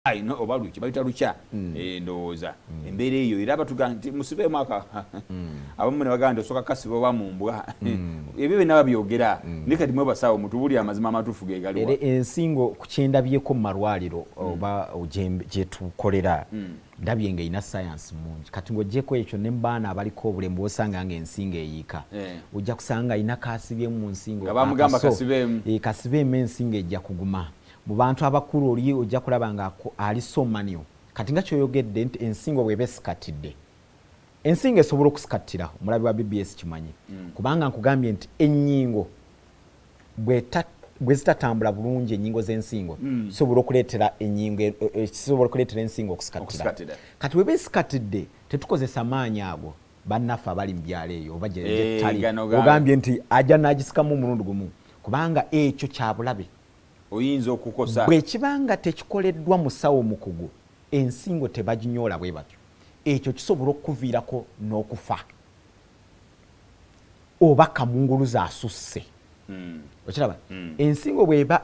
Ai no obaluki bayita lucha ndowooza embeera eyo era batugamba nti musibe maka abamu ne baganda osoka kasibo bamumbwa ebyo bina byogera nikati mwe basawo mutubuli amazima amatufu gegalwa ensingo kucyendabyeko mu malwaliro oba je tukolera ndabye nga ina science mungi kati ngojeko ekyo ne mbana abaliko obulembo osanga nga ensingo eyiika ojja kusanga ina kasibye mu nsingo abamugamba kasibemu kasibemu ensingo ejja kuguma mu bantu abakulu oli ojja kulaba nga ali somanio kati nga kyoyogedde nti ensingo bwebe sikatidde ensingo esobola okusikatira omulabi wa BBS kimanyi kubanga nkugambye nti ennyingo bwe zitatambula bulungi ennyingo z'ensingo kisobola okuleetera ennyingo kisobola okuleetera ensingo okusikatira kati bwebe sikatidde tetukozesa maanyi ago bannaffe abali mu byalo eyo oba gyetali ogambye nti ajja n'agisikamu omulundi gumu kubanga ekyo kyabulabe oyinza okukosa bwe kibanga tekikoleddwa musawo mukugu ensingo tebaginyola bwe batyo ekyo kisobola okuviirako n'okufa oba kamunguluza asusse okiraba ensingo bweba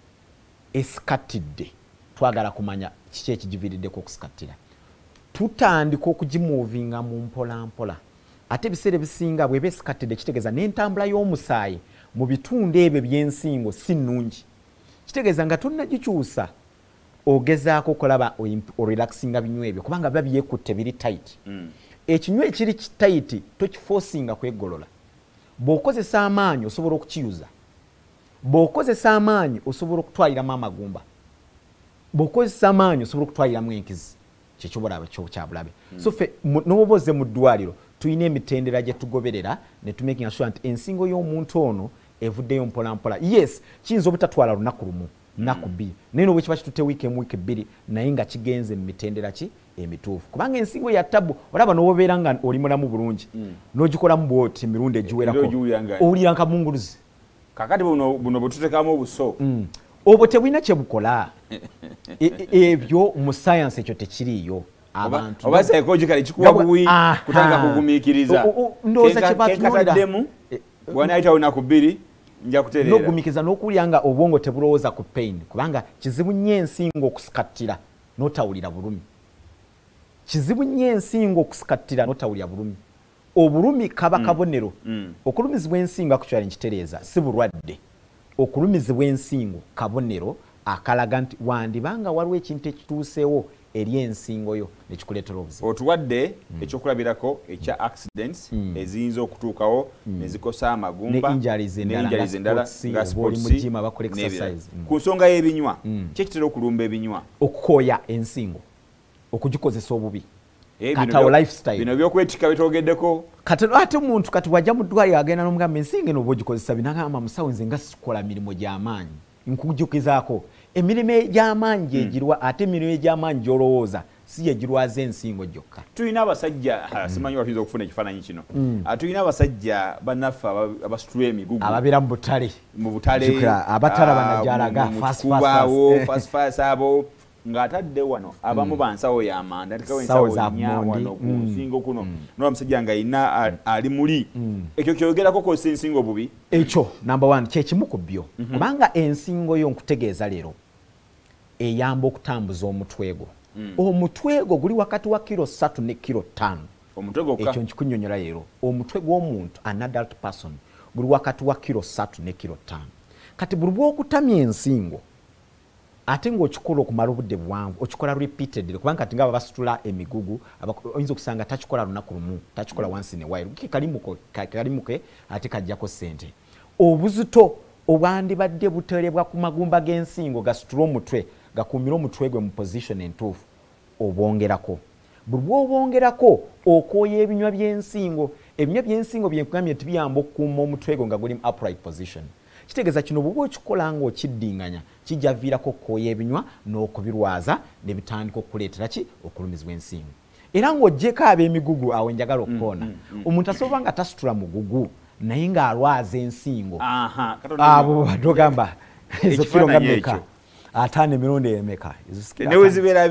esikatidde twagala kumanya kiki ekigiviiriddeko okusikatira tutandika okugimuvinga mu mpolampola ate ebiseera ebisinga bweba esikatidde kitegeeza n'entambula y'omusaayi mu bitundu ebyo by'ensingo si nnungi kitegeeza nga tonnagikyusa ogezaako okulaba orelaxinga binywa ebyo kubanga biba byekutte biri tight ekinywa ekiri tight tokiforcinga kwegolola bw'okozesa amaanyi osobola okukiyuza bw'okozesa amaanyi osobola okutwaliramu amagumba bw'okozesa amaanyi osobola okutwaliramu enkizi kyabulabe so ffe n'oboze mu ddwaliro tulina emitendera gye tugoberera ne tumaking sure nti ensingo y'omuntu ono evuddeyo mpolampola yes kiyinza obutatwala lunaku lumu naku bbiri naye n'obwe kiba kitutte wiiki emu wiiki bbiri naye nga kigenze mu mitendera ki emituufu kubanga ensingo ya tabu olaba n'obeera nga oli mulamu bulungi n'ogikolamu bwoti emirundi egiwerako owulira nkamunguluzi kakati buno bwetuteekamu obuso obwo tebulina kye bukola ebyo mu sayansi ekyo tekiriiyo abantu oba psychological kikuwa buwi kutanga kugumiikiriza ndowooza kye batunuulira bw'anaayita lunaku bbiri nja kutereera n'ogumikiza n'okuwulira nga obwongo tebulowooza ku pain kubanga kizibu nnyo ensingo okusikatira n'otawulira bulumi kizibu nnyo ensingo okusikatira n'otawulira bulumi obulumi kaba kabonero okulumizibwa ensingo akukyali nkitereeza si bulwadde okulumizibwa ensingo kabonero akalaga nti wandibanga waliwo ekintu ekituuseewo eri ensingo yo nekikuleetera obuzibu otuwadde ekyokulabirako ekya accidents eziyinza okutuukawo nezikosa amagumba n'injalizi endala nga sports ku nsonga y'ebinywa kyekitera okulumba ebinywa okukooya ensingo okugikozesa obubi katawo lifestyle bino byokwetika bitogeddeko ate omuntu kati wajja mu ddwaliro agenda n'omugamba ensingo eno oba ogikozesa binagamba musawo nze nga sikola mirimu gy'amaanyi nkujukizaako emirimu egy'amaanyi gyegirwa ate emirimu egy'amaanyi gy'olowooza si gyegirwaza ensingo gyokka tulina abasajja simanyi watuyiza okufuna ekifaananyi kino tulina abasajja bannaffe abasitula emigugu ababeera mu butale abatalaba najalaga fast abo ng'atadde wano abamu bansawo y'amanda tikawensawo nya wano ku nsingo kuno n'omusajja nga ayina ali muli ekyo kyogerako kosa ensingo bubi ekyo number 1 kyekimu ku byo kubanga ensingo yo nkutegeeza leero eyamba okutambuza omutwego omutwego guli wakati wa kilo 3 ne kilo 5 omutwego ekyo nkikunnyonnyola leero omutwe gw'omuntu an adult person guli wakati wa kilo 3 ne kilo 5 kati buli bw'okutamya ensingo ate ng'okikola okumala obudde buwanvu okikola repeatedly kubanga kati ngaba basitula emigugu oyinza okusanga takikola lunaku lumu takikola once in a while kalimuke ate kajjako ssente obuzito obwandibadde buterebwa ku magumba g'ensingo gasitula omutwe gakuumira omutwe gwe mu position entuufu obwongerako buli bw'obwongerako okooya ebinywa by'ensingo ebinywa by'ensingo byenkugambye nti biyamba okukuuma omutwe gwe nga guli mu upright position kitegeeza kino bw'oba okikola ng'okiddinganya kijja viirako okukooya ebinywa n'okubirwaza ne bitandika okuleetera ki okulumizibwa ensingo era ng'oggyeko ab'emigugu awo njagala okukoona omuntu asobola nga tasitula mugugu naye ng'alwaza ensingo abo batogamba ezo kiro nga mmeka 5 emirundi emeka newe zibeera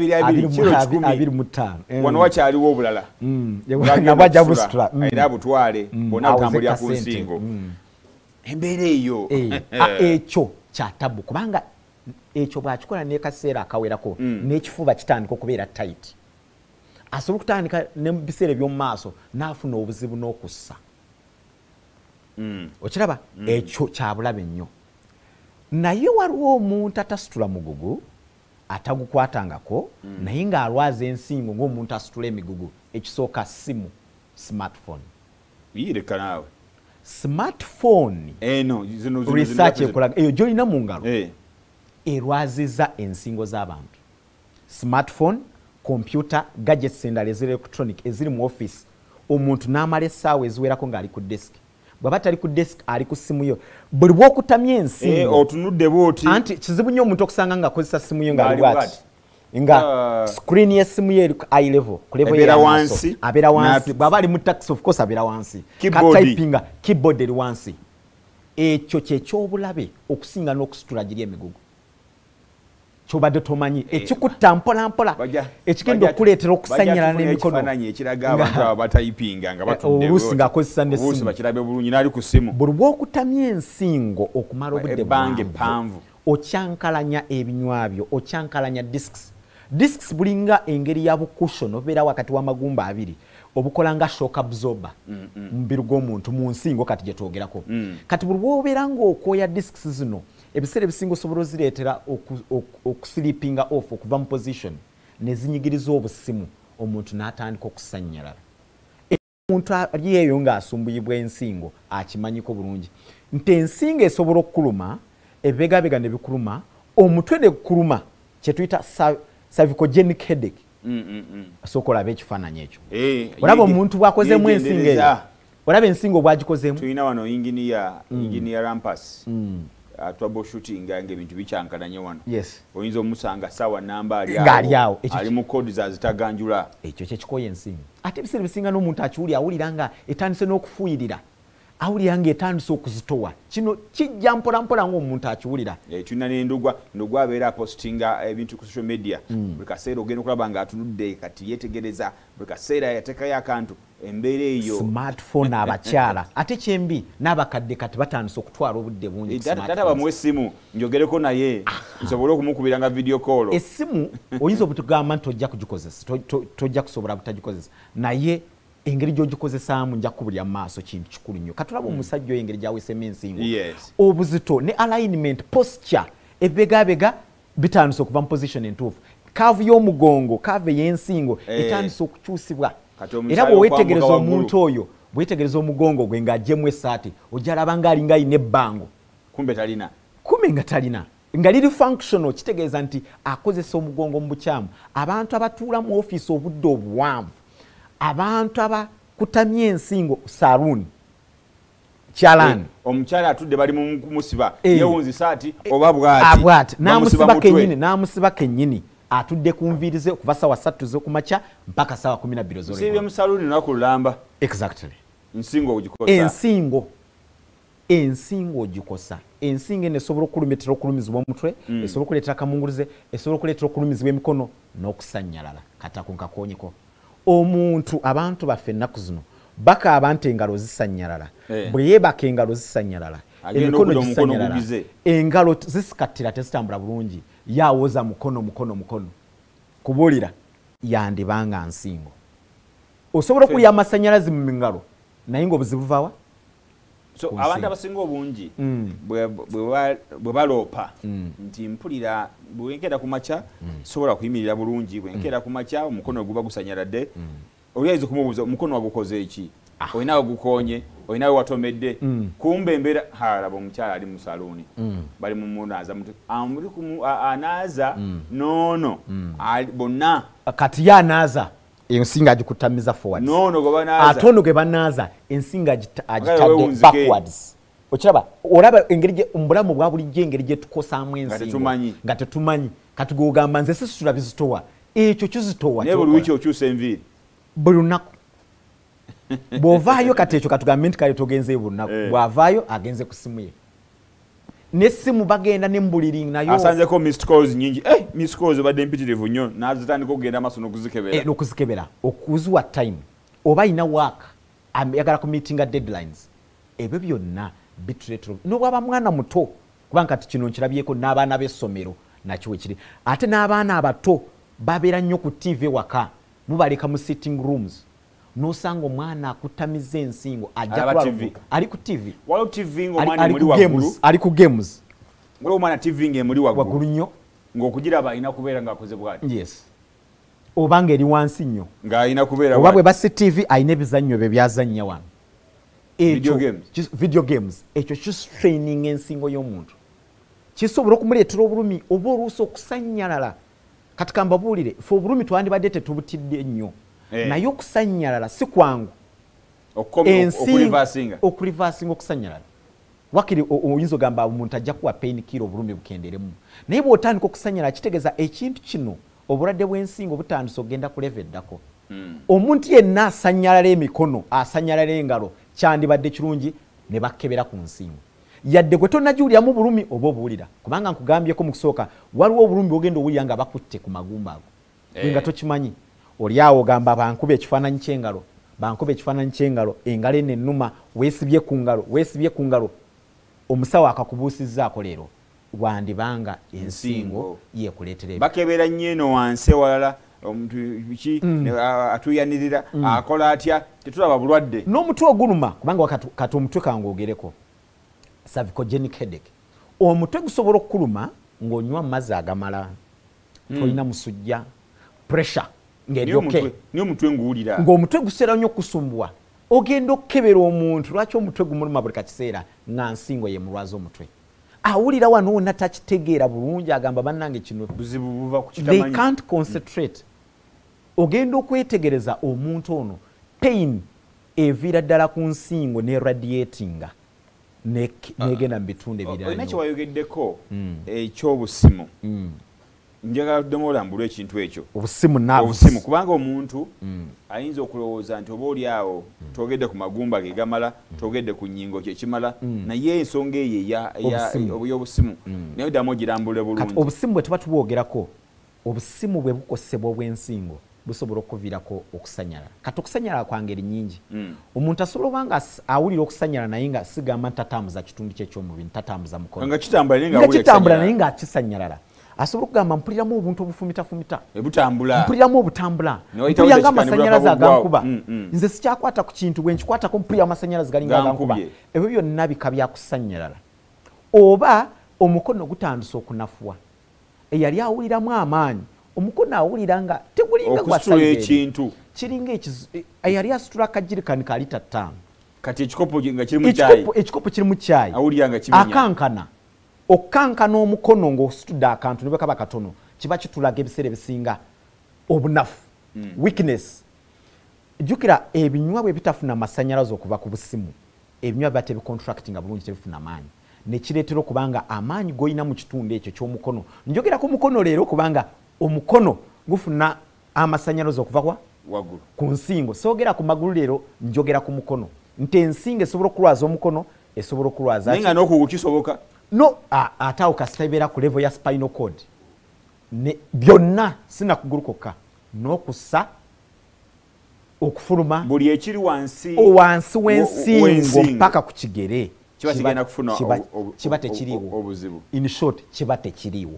25 wano wakyaliwo obulala nabwajja busitula era butwale bonna butambulira ku nsingo embeera eyo ekyo kyatabu kubanga ekyo bw'akikola n'ekaseera akawerako n'ekifuba kitandika okubeera tight asobola okutandika ne mu biseera eby'omu maaso n'afuna obuzibu n'okussa okiraba ekyo kyabulabe nnyo naye waliwo omuntu atasitula mugugu atagukwatangako naye ng'alwaza ensingo ng'omuntu asitula emigugu ekisooka simu smartphone yireka naawe smartphone research ekolaga eyo gy'olina mu ngalo erwaziza ensingo z'abantu smartphone computer gadgets endala eziri electronic eziri mu office omuntu n'amala essaawa eziwerako ng'ali ku desk bw'aba tali ku desk ali ku simu yo buli bw'okutamya ensingo otunudde bw'oti anti kizibu nnyo omuntu okusanga ng'akozesa simu yo ng'ali bw'ati nga screen y'essimu ye eri ku eye level ku level y'amaaso abeera wansi bw'aba ali mu taxi of course abeera wansi katypinga keyboard eri wansi ekyo kyekyobulabe okusinga n'okusitula giri emigugu kyobadde tomanyi ekikutta mpola mpola ekigenda okuleetera okusanyala n'emikono oluusi ng'akozesa n'essimu buli bw'okutamya ensingo okumala obudde bwanvu okyankalanya ebinywa byo okyankalanya discs bulinga engeri ya bukushon obeera wakati w'amagumba abiri obukola nga shock absorber mu mubiri gw'omuntu mu nsingo kati gye twogerako kati buli bw'obeera ng'okooya discs zino ebiseera ebisinga osobola ozireetera okusleepinga off okuva mu position ne zinyigiriza obusimu omuntu n'atandika okusanyalala omuntu ali eyo ng'asumbuyibwa ensingo akimanyiko bulungi nti ensingo esobola okukuluma ebibegabega ne bikuluma omutwe ne gukuluma kye tuyita cervicogenic headache asooka olaba ekifaananyi ekyo olaba omuntu bw'akozemu ensingo eyo olaba ensingo bw'agikozeemu tulina wano engineer rampas troubleshooting ng'ebintu bikyankalanye wano oyinza omusanga saawa namba ali awo ali mu kodi zazitaganjula ekyo kyekikoya ensingo ate ebiseera bisinga n'omuntu akiwulira awulira nga etandise n'okufuuyirira awulira nga etandise okuzitowa kino kijja mpola mpola ng'omuntu akiwulira tulina n'endugwa abeera apostinga ebintu ku social media buli kaseera ogenda okulaba ng'atunudde kati yeetegereza buli kaseera yateekayo akantu embeera eyo smartphone abakyala ate kyembi n'abakadde kati batandise okutwala obudde bungi tata bamuwa essimu njogereko naye nsobole okumukubira nga video call essimu oyinza obutugamba nti tojja kugikozesa tojja kusobola butagikozesa naye engeri gy'ogikozesaamu nja kubulya mu maaso kintu kikulu nnyo katulaba omusajja oyo engeri gy'aweesemu ensingo obuzito ne alignment posture ebibegabega bitandise okuva mu position entuufu kaavu y'omugongo kaavu ey'ensingo etandise okukyusibwa era bweweetegereza omuntu oyo bwetegereza omugongo gwe ng'agyemu essaati ojalaba ng'alinga alina ebbango kumbe nga talina nga liri functional kitegeeza nti akozesa omugongo mu bukyamu abantu abatuula mu ofiisi obudde obuwanvu abantu abakutamya ensingo saluuni kyalaani omukyala atudde bali mu kumusiba yewunzi saati oba bwati n'amusiba kennyini atudde ku nviirize okuva sawa 3 z'okumakya mpaka sawa 12 z'olengero mu saluuni nakulamba exactly ensingo ogikosa ensingo eno esobola okulumetera okulumizibwa omutwe esobola okuleetera akamunguluze esobola okuleetera okulumizibwa emikono n'okusanyalala katako nkakonyeko omuntu abantu baffe ennaku zino bakaaba nti engalo zisanyalala bwe yeebaka engalo zisanyalala emikono gisanyalala engalo zisikattira tezitambula bulungi yawoza mukono kubuulira yandibanga nsingo osobola okulya amasanyalazi mu ngalo naye ng'obuzibu buvaawa abantu abasinga obungi bwe baloopa nti mpulira bwenkera ku makya sobola kuyimirira bulungi bwenkera ku makya omukono guba gusanyaladde oluyinza okumubuuza omukono wagukoze eki olinawe gukonye olinawe watomedde kumbe embeera laba omukyala ali mu saluuni bali mumunaaza anaaza noono bonna kati ye anaaza ensinga agikutamiza forwards ate ono gwe banaaza ensinga agitadde backwards okiraba olaba engeri mubulamu bwa bulijjo engeri gye tukosaamu ensingo nga tetumanyi kati gwogamba nze sisitula bizitowa ekyo kizitowa naye buli wiiki okyusa enviiri buli lunaku bw'ovaayo kati ekyo katugambe nti kale togenzeyo buli lunaku bw'avaayo agenze ku simu ye n'essimu bagenda ne mbuliri nayo asanzeko missed calls nyingi missed calls obadde mpitirivu nnyo nazitandika okugenda maaso n'okuzikebera okuzuwa time oba ayina work ayagala ku meetinga deadlines ebyo byonna bituleetera n'obwaba mwana muto kubanga kati kino nkirabyeko n'abaana b'essomero nakyo wekiri ate n'abaana abato babeera nnyo ku TV waka mubaleka mu sitting rooms nosanga omwana akutamiza ensingo ali ku TV waliwo TV ng'omwana emuli waggulu ali ku games waliwo omwana TV ng'emuli waggulu nnyo ng'okugiraba alina kubeera ng'akoze bw'ati yes obanga eri wansi nnyo ng'alina kubeera oba bwe basi TV alina ebizannyo bye byazannya wano video games ekyo kistraining ensingo y'omuntu kisobola okumuleetera obulumi oba oluusi okusanyalala kati kambabuulire fe obulumi twandibadde tetubutidde nnyo naye okusanyalala si kwangu okurivasinga okusanyalala wakiri oyinza ogamba omuntu ajja kuwa pain killer obulumi bukenderemu naye bw'otandika okusanyalala kitegeeza ekintu kino obulwadde bw'ensingo butandise ogenda kuleva eddako omuntu yenna asanyalala emikono asanyalala engalo kyandibadde kirungi ne bakkebera ku nsingo yadde gwe tonnagiwuliramu bulumi oba obuwulira kubanga nkugambyeko mu kusooka waliwo obulumi bwogenda owulira nga bakutte ku magumba ago nga tokimanyi oli awo ogamba bankuba ekifaananyi ky'engalo bankuba ekifaananyi ky'engalo engalo eno ennuma weesibye ku ngalo omusawo akakubuusizzaako leero wandibanga ensingo yeekuleetera bakebera nnyo eno wansi ewalala omuntu biki atuyanirira akola atya tetulaba bulwadde n'omutwe oguluma kubanga kati omutwe kangogereko cervicogenic headache omutwe gusobola okukuluma ng'onywa mu mazzi agamala tolina musujja pressure ng'eryoke niyo omutwe nguwulira ng'omutwe guseera nnyo okusumbuwa ogenda okukebera omuntu lwaki omutwe gumuluma buli kakiseera nga nsingo ye mulwaza omutwe awulira wano wonna takitegeera bulungi agamba bannange kino buzibu buva ku kitamanyi they can't concentrate ogenda okwetegereza omuntu ono pain eviira ddala ku nsingo ne radiatinga negenda mu bitundu ebirala olina kyewayogeddeko ekyobusimu njagala tuddemu olambulwa ekintu ekyo obusimu kubanga omuntu ayinza okulowooza nti oba oli awo twogedde ku magumba ge gamala twogedde ku nnyingo kyekimala naye ensonga eyo y'obusimu naye ddamu ogirambule bulungi obusimu bwe tuba tubwogerako obusimu bwe bukosebwa obw'ensingo busobola okuviirako okusanyala kati okusanyala kwa ngeri nnyingi omuntu asobola obanga awulira okusanyala naye nga sigamba ntatambuza kitundu kye ky'omubiri ntatambuza mukono nga kitambula naye nga akisanyalala asobola okugamba mpuliramu obuntu obufumita ebutambula mpuliramu obutambula mpulira nga amasanyalaze agankuba nze sikyakwata ku kintu bwe nkikwatako mpulira amasanyalaze galinga agankuba ebyo byonna bika byakusanyalala oba omukono gutandise okunafuwa eyali awuliramu amaanyi omukono awulira nga tegulinga gwasayira ekintu kiringa eyali asitula akajirikani ka lita 5 kati ekikopo nga kiri mu caayi ekikopo kiri mu caayi awulira nga kimenya akankana okankana omukono ng'ositudde akantu ne bwe kaba katono kiba kitulaga ebiseera ebisinga obunafu weakness jjukira ebinywa bwe bitafuna masanyalaze okuva ku busimu ebinywa biba tebicontractinga bulungi tebifuna maanyi nekireetera okubanga amaanyi g'olina mu kitundu ekyo ky'omukono njogera ku mukono leero kubanga omukono gufuna amasanyalaze okuva waggulu ku nsingo soogera ku magulu leero njogera ku mukono nti ensingo esobola okulwaza omukono esobola okulwaza naye nga n'okugulu kisoboka no ate awo kasita ebeera ku level ya spinal cord byonna sinakugulu kokka n'okussa okufuluma buli ekiri wansi w'ensingo mpaka ku kigere kiba kigenda kufuna kiba tekiriiwo obuzibu in short kiba tekiriiwo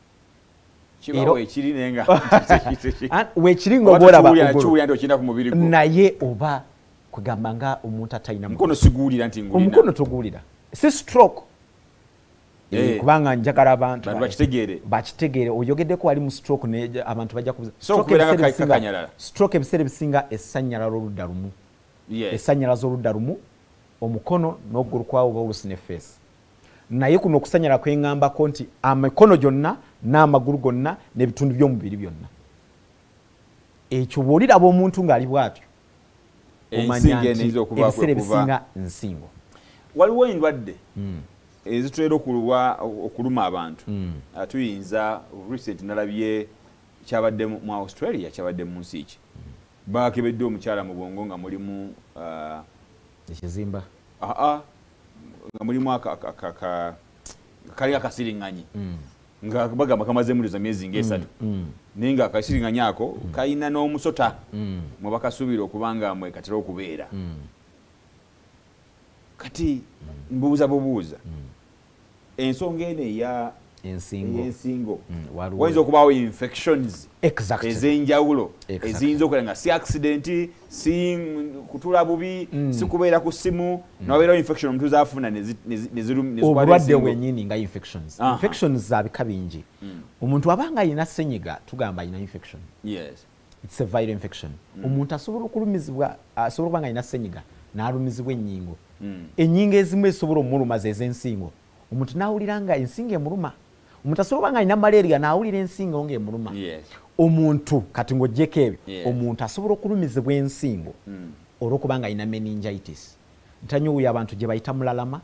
ekiri naye nga weekiri ng'oba naye oba kugamba nga omuntu atalina mukono siguwulira nti omukono toguwulira si stroke kubanga njagala abantu bakitegeere oyogeddeko wali mu stroke abantu bajja kubuza stroke ebiseera ebisinga essanyalala oludda lumu essanyalaza oludda lumu omukono n'oggulu kwawo oba olusi ne face naye kuno okusanyala kwengambako nti amikono gyonna n'amagulu gonna n'ebitundu by'omubiri byonna ekyo bw'oliraba omuntu ng'ali bw'atyo omanya nti ebiseera ebisinga nsingo waliwo endwadde ezitera okuluma abantu tuyinza recent nalabye kyabadde mu Australia kyabadde mu nsi ki bakebedde omukyala mu bwongo nga mulimu ekizimba nga mulimu kali akasiriŋŋanyi nga bagamba kamaze muliza myezi ng'esatu naye nga akasiriŋŋanyi ako kalina n'omusota mwe bakasuubira okubanga mwe katera okubeera kati mbuuza ensonga eno eya ensingo wayinza okubaawo infections ez'enjawulo eziyinza okubeera nga si accident si kutula bubi si kubeera ku ssimu nawabeerawo infection omuntu zaafuna obulwadde bwennyini nga infections za bika bingi omuntu abanga alina senyiga tugamba alina infection it's a viral infection omuntu asobola okulumizibwa asobola okuba nga alina senyiga n'alumizibwa ennyingo ennyingo ezimu ezisobola omuluma z'ensingo omuntu n'awulira nga ensingo emuluma omuntu asobola okuba nga alina malaria n'awulira ensingo ng'emuluma omuntu kati ng'oggyeko ebyo omuntu asobola okulumizibwa ensingo olw'okuba nga alina meningitis ntanyuwuya abantu gye bayita mulalama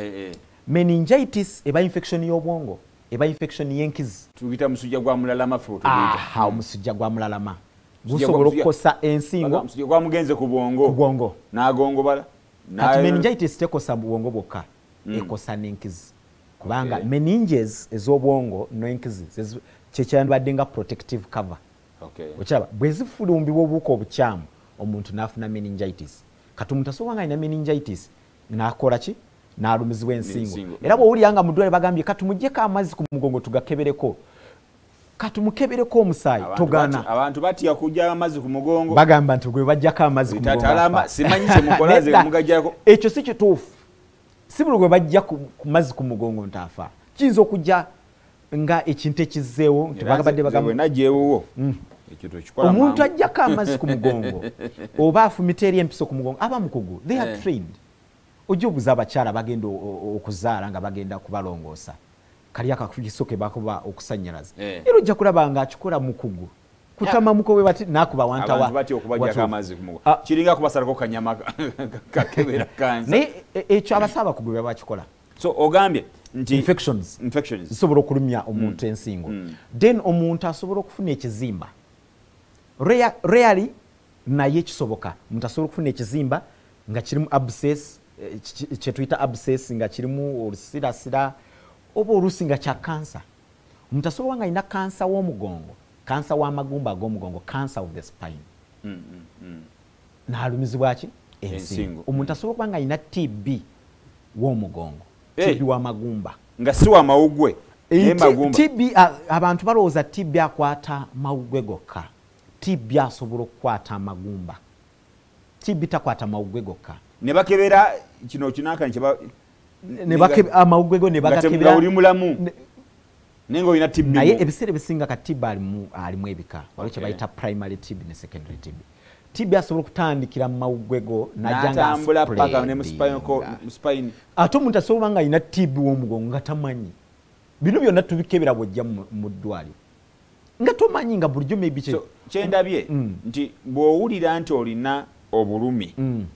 meningitis eba infection y'obwongo eba infection y'enkizi tuyita musujja gwa mulalama omusujja gwa mulalama gusobola okukosa ensingo omusujja gwamugenze ku bwongo n'agongobala kati meningitis tekosa bwongo bwokka ekosa n'enkizi kubanga meninges ez'obwongo n'enkizi kyekyandibadde nga protective cover okiraba bwe zifulumbibwa obuwuka obukyamu omuntu n'afuna meningitis kati omuntu asobola nga alina meningitis n'akola ki n'alumizibwa ensingo era bw'owulira nga mu ddwaliro bagambye katumugyeko amazzi ku mugongo tugakebereko katumukebereko omusaayi togaana abantu batya kujja amazzi ku mugongo bagamba nti gwe bajjako amazzi ku mugongo simanyi kye mukola ze mugajjako ekyo si kituufu si buli gwe bajja ku mazzi ku mugongo ntaafa kiyinza okujja nga ekintu ekizzeewo nti bagabadde bagambanajeewuwo omuntu ajjako amazzi ku mugongo oba afumita eri empiso ku mugongo aba mukugu they are trained ojja obuza abakyala bagenda okuzaala nga bagenda kubalongoosa kali akakiso ke bakuba okusannyalaza era ojja kulaba nga akikola mukugu kutama muko we bati nakuba wantawa abantu bati okubajjako amazzi ku mugongo kiringa kubasalako kanyama kakebera kanza naye ekyo abasaba kugwe babakikola so ogambye nti infections zisobola okulumya omuntu ensingo then omuntu asobola okufuna ekizimba rarely naye kisoboka omuntu asobola okufuna ekizimba nga kirimu abscess kyetuyita abscess nga kirimu olusirasira oba oluusi nga kya kansa omuntu asobola nga alina kansa w'omugongo kansa w'amagumba ag'omugongo cancer of the spine n'alumizibwa ki ensingo omuntu asobola okuba nga alina TB w'omugongo TB w'amagumba nga si wa mawugwe TB abantu balowooza TB akwata mawugwe gokka TB asobola okukwata amagumba TB takwata mawugwe gokka ne bakebera kino kinakani kyeba amawugwe go ne bagakebera uli mulamu nengo olina TB naye ebiseera ebisinga ka TB alimu ebika waliwo kye bayita primary TB ne secondary TB TB asobola okutandikira mu mawugwe go n'atambula paka ne mu spine ate omuntu asobola nga alina TB w'omugongo nga tamanyi bino byonna tubikebera bw'ojja mu ddwaliro nga tomanyi nga bulijjo maybe kyendabye nti bw'owulira nti olina obulumi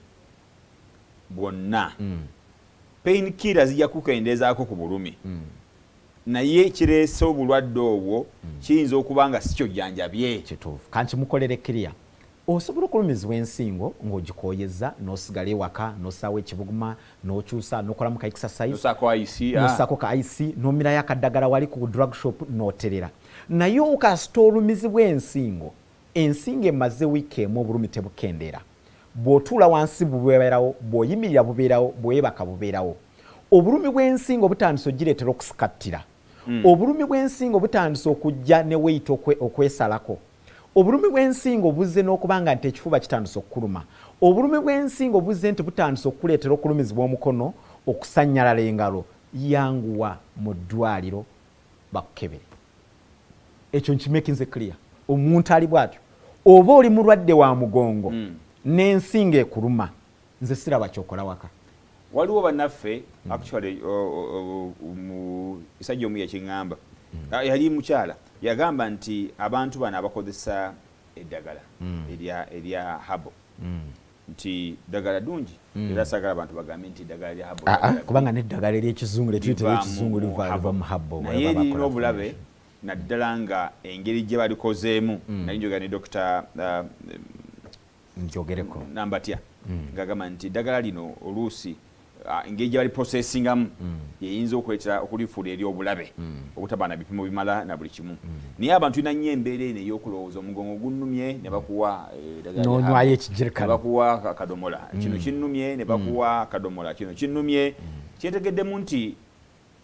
bwonna pain killer zijja kukendeezaako ku bulumi naye kireese obulwadde obwo kiyinza okuba nga si kyojjanjabye kituufu kankimukolere kiriya osobola okulumizibwa ensingo ng'ogikooyezza n'osigala ewaka n'ossaawo ekibuguma n'okyusa n'okolamu ka exercise n'ossaako ka ice n'omirayo akaddagala wali ku drug shop n'oterera naye okasita olumizibwa ensingo emaze wiiki emu obulumi tebukendeera bw'otuula wansi bubeerawo bw'oyimirira bubeerawo bw'oyebaka bubeerawo obulumi bw'ensingo butandise ogireetera okusikattira obulumi bw'ensingo butandise okujja ne weyita okwesalako obulumi bw'ensingo buzze n'okuba nga nti ekifuba kitandise okukuluma obulumi bw'ensingo buzze nti butandise okukuleetera okulumizibwa omukono okusannyalala engalo yanguwa mu ddwaliro bakukebere ekyo nkimekinze clear omuntu ali bw'atyo oba oli mulwadde wa mugongo n'ensingo ekuluma nze siraba kyokola waka waliwo bannaffe actually mu isajja omu yakiŋŋamba yali mukyala yagamba nti abantu bano abakozesa eddagala erya habo nti ddagala ddungi era saagala abantu bagambe nti eddagala lya habo kubanga n'eddagala ery'ekizungu lyetuyita ery'ekizungu liva mu habo naye lirina obulabe naddala nga engeri gye balikozeemu nali njogera ne Dr. njogereko nambatya ngagamba nti eddagala lino oluusi engeri gye bali processingamu yeyinza okuleetera okulifuula eri obulabe obutaba na bipimo bimala na buli kimu naye abantu tulina nnyo embeera eno ey'okulowooza omugongo gunnumye ne bakuwa n'onywayo ekijirikano bakuwa akadomola kino kinnumye ne bakuwa akadomola kino kinnumye kyetegeddemu nti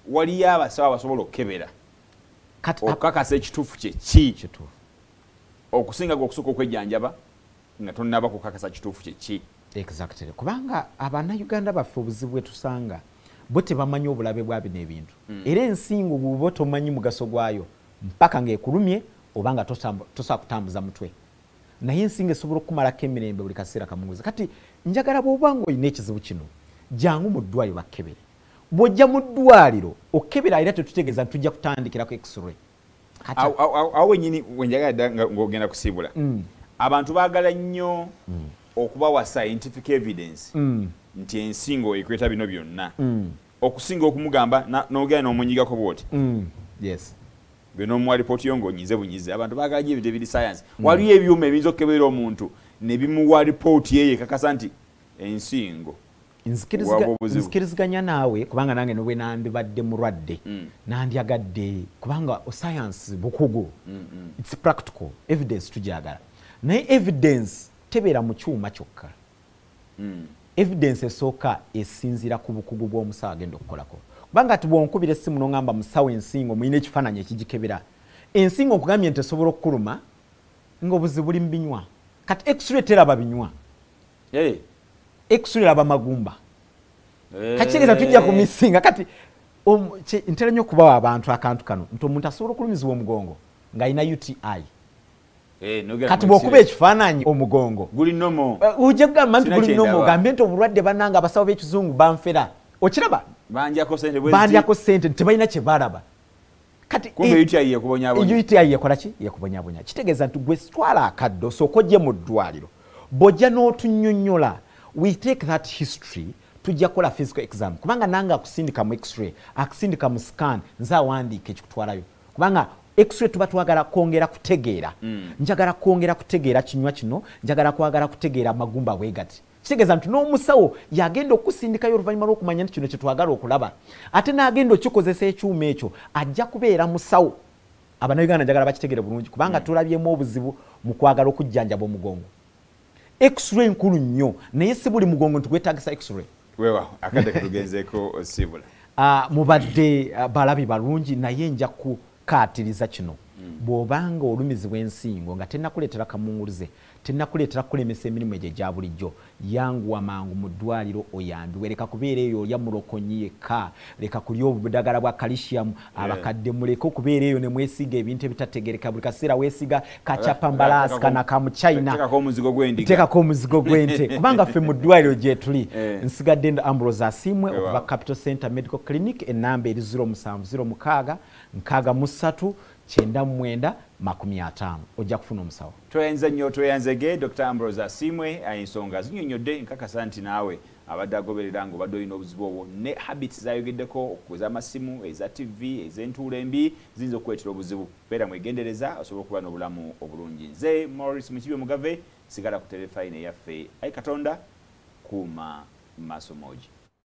waliyo abasawo abasobola okukebera okukakasa ekituufu kyeki okusinga okusooka okwejjanjaba nga tonnaba kukakasa kituufu kyeki. Exactly. Kubanga Abannayuganda baffe obuzibu bwe tusanga bo tebamanyi obulabe bwa bino ebintu. Era ensingo bw'oba tomanyi mugaso gwayo mpaka ng'ekulumye oba nga tosobola kutambuza mutwe. Naye ensingo esobola okukumalako emirembe buli kaseera kamuguzi. Kati njagala bw'oba ng'olina ekizibu kino jangu mu ddwaliro bakkebere. Bw'ojja mu ddwaliro okkebera era tetutegeeza tujja kutandikirako x-ray. Awo wennyini wenjagala dda ng'ogenda kusiibula. Abantu baagala nnyo okubawa scientific evidence nti ensingo ekweta bino byonna okusinga okumugamba n'ogenda n'omunyigako bw'oti. Yes. Bino mu alipooti yo ng'onyize bunyize abantu baagala nnyo ebintu ebiri science. Waliyo ebyuma ebiyinza okukebera omuntu ne bimuwa alipooti ye ekakasa nti ensingo. Nzikiriziganya naawe kubanga nange nobwe nandibadde mulwadde nandyagadde kubanga science bukugu. It's practical evidence tujagala. Naye evidence tebeera mu kyuma kyokka. Evidence esooka esinzira ku bukugu bw'omusawo agenda okukolako. Kubanga ati bw'onkubira essimu n'ongamba musawo ensingo muyina ekifaananyi ekigikebera. Ensingo nkugambye nti esobola okukuluma ng'obuzibu buli mu binywa. Kati x-ray teraba binywa. X-ray laba magumba. Kachigeza tujja ku misinga kati ntera nnyo okubawa abantu akantu kano nti omuntu asobola okulumizibwa omugongo ng'alina UTI. Kati bw'okuba ekifaananyi omugongo guli nomo ujja kugamba nti guli nomo gambye nti obulwadde bannanga abasawo b'ekizungu banfera okiraba bandyako ssente tebalina kye balaba. Kati UTI yekubonyabonya. UTI yekola ki yekubonyabonya kitegeeza nti gwe sitwala akaddo osooka ojje mu ddwaliro bw'ojja n'otunnyonnyola we take that history tujja kukola physical exam kubanga nange akusindika mu x-ray akusindika mu scan nze awandiika ekikutwalayo kubanga x-ray tuba twagala kwongera kutegeera njagala kwongera kutegeera kinywa kino njagala kwagala kutegeera amagumba bwegati kitegeeza nti n'omusawo yagenda okusindikayo oluvannyuma lw'okumanya nti kino kye twagala okulaba ate n'agenda okikozesa ekyuma ekyo ajja kubeera musawo. Abannayuganda njagala bakitegeere bulungi kubanga tulabyemu obuzibu mu kwagala okujjanjaba omugongo. X-ray nkulu nnyo naye si buli mugongo nti gwetaagisa x-ray. Wewa akadde katugenzeeko osibula. Mubadde balabi balungi naye nja kukaatiriza kino. Bw'obanga olumizibwa ensingo nga tennakuleetera kamunguluze tennakuleetera kulemesa emirimu egyo egya bulijjo yanguwa mangu mu ddwaliro oyambiwe. Leka kubeera eyo olya mulokonyi yekka leka kulya obudagala bwa calcium abakadde muleke okubeera eyo ne mwesiga ebintu ebitategereka buli kaseera weesiga kacapambalasi kana ka mu China tekako omuzigo gw'ente kubanga ffe mu ddwaliro gye tuli nsigadde Ambrose Asimwe okuva Capital Center Medical Clinic enamba eri 0706 63 9950 ojja kufuna omusawo. Tweyanze nnyo tweyanzege Dr. Ambrose Asimwe ensonga zinyonyodde nkakasa nti naawe abadde agoberera ng'obadde olina obuzibu obwo ne habits zayogeddeko okukoza amasimu eza TV ez'entuula embi ziyinza okukuleetera obuzibu. Beera mwegendereza osobola okuba n'obulamu obulungi. Nze Maurice Mukibye Mugave sigala ku Terefayina eyaffe. Ayi Katonda kuuma maaso mogi.